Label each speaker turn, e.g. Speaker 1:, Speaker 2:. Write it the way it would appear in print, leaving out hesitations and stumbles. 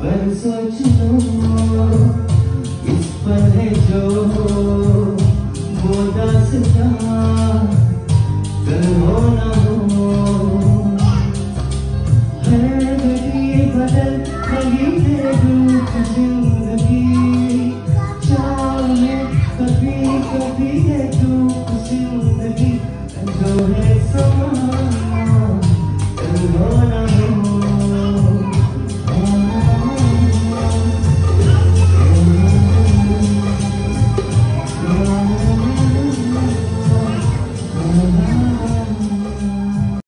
Speaker 1: पर सोच लो इस पर है जो वो दास्तां कल हो न हो। है घड़ी बदल रही है रूप जिंदगी, चाह में कभी कभी